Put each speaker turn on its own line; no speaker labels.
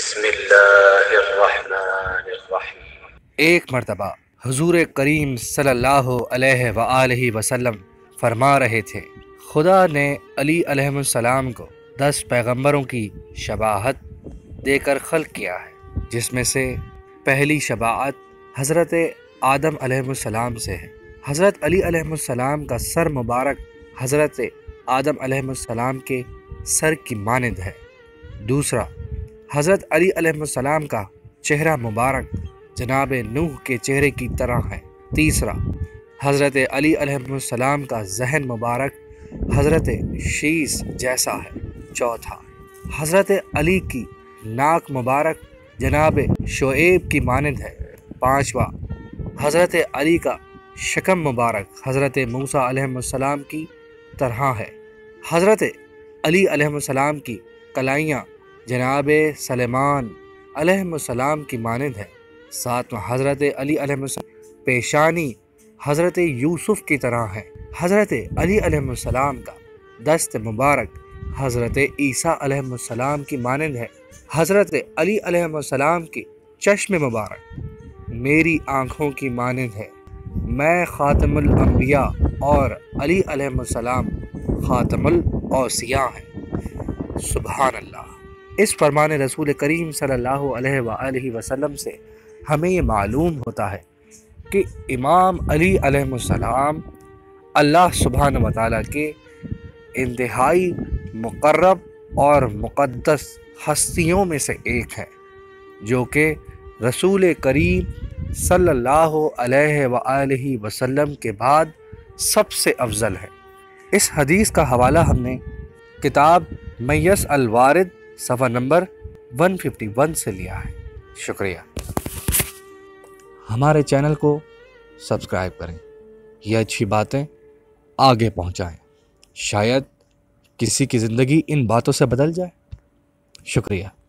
बिस्मिल्लाहिर्रहमानिर्रहीम।
एक मर्तबा हुजूर करीम सल्लल्लाहु अलैहि वसल्लम फरमा रहे थे, खुदा ने अली अलैहिस्सलाम को 10 पैगंबरों की शबाहत देकर खल्क किया है, जिसमें से पहली शबाअत हज़रत आदम अलैहिस्सलाम से है। हज़रत अली अलैहिस्सलाम का सर मुबारक हज़रत आदम अलैहिस्सलाम के सर की मानद है। दूसरा, हज़रत अली अलैहिस्सलाम का चेहरा मुबारक जनाब नूह के चेहरे की तरह है। तीसरा, हज़रत अली अलैहिस्सलाम का ज़हन मुबारक हज़रत शीस जैसा है। चौथा, हज़रत अली की नाक मुबारक जनाब शोएब की मानद है। पाँचवा, हज़रत अली का शकम मुबारक हज़रत मूसा अलैहिस्सलाम की तरह है। हज़रत अली अलैहिस्सलाम की कलाइयाँ जनाब सलेमान अलैहिस्सलाम की मानद है। सातवां, हज़रत अली अलैहिस्सलाम पेशानी हज़रत यूसुफ की तरह है। हज़रत अली अलैहिस्सलाम का दस्त मुबारक हज़रत ईसा अलैहिस्सलाम की मानद है। हज़रत अली अलैहिस्सलाम की चश्म मुबारक मेरी आँखों की मानद है। मैं ख़ातमुल अंबिया और अली अलैहिस्सलाम ख़ातमुल औसिया हैं। सुभान अल्लाह। इस फरमान रसूल करीम सल्लल्लाहु अलैहि वसल्लम से हमें ये मालूम होता है कि इमाम अली अलैहिस्सलाम अल्लाह सुब्हानहू व तआला के इंतहाई मुक़र्रब और मुक़द्दस हस्तियों में से एक है, जो कि रसूल करीम सल्लल्लाहु अलैहि वसल्लम के बाद सबसे अफजल है। इस हदीस का हवाला हमने किताब मैयस अल वारिद सफ़ा नंबर 151 से लिया है। शुक्रिया। हमारे चैनल को सब्सक्राइब करें, ये अच्छी बातें आगे पहुंचाएं। शायद किसी की ज़िंदगी इन बातों से बदल जाए। शुक्रिया।